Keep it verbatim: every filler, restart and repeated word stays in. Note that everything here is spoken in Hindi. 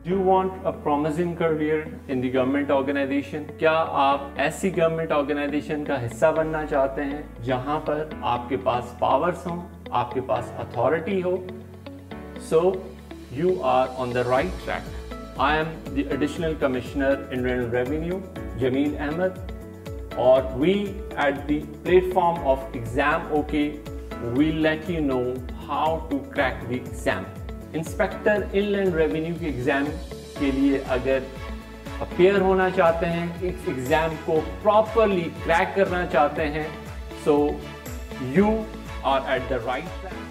Do you want a promising career in the government organization? क्या आप ऐसी गवर्नमेंट ऑर्गेनाइजेशन का हिस्सा बनना चाहते हैं जहां पर आपके पास पावर्स हों, आपके पास अथॉरिटी हो? So you are on the right track. I am the additional commissioner in revenue, Jameel Ahmed, or we at the platform of Exam OK will let you know how to crack the exam. Inspector inland revenue के एग्ज़ाम के लिए अगर अपेयर होना चाहते हैं, इस एग्ज़ाम को प्रॉपरली क्रैक करना चाहते हैं, so you are at the right track.